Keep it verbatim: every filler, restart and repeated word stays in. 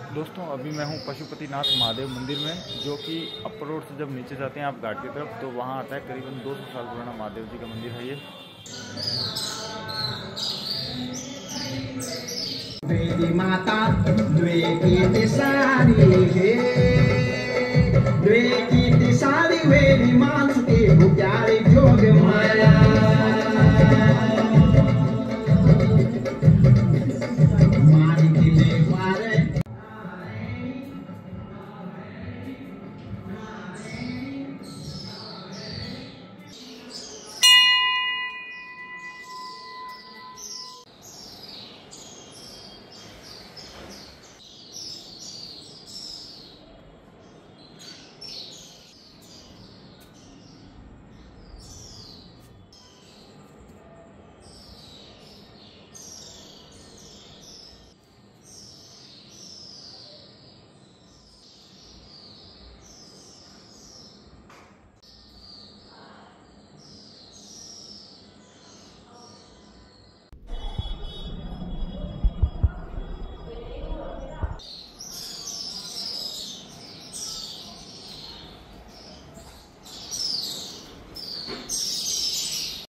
दोस्तों अभी मैं हूं पशुपतिनाथ महादेव मंदिर में, जो कि अपर रोड से जब नीचे जाते हैं आप घाट की तरफ तो वहां आता है। करीबन दो सौ साल पुराना महादेव जी का मंदिर है ये। देवी माता द्वे की सारी है द्वे की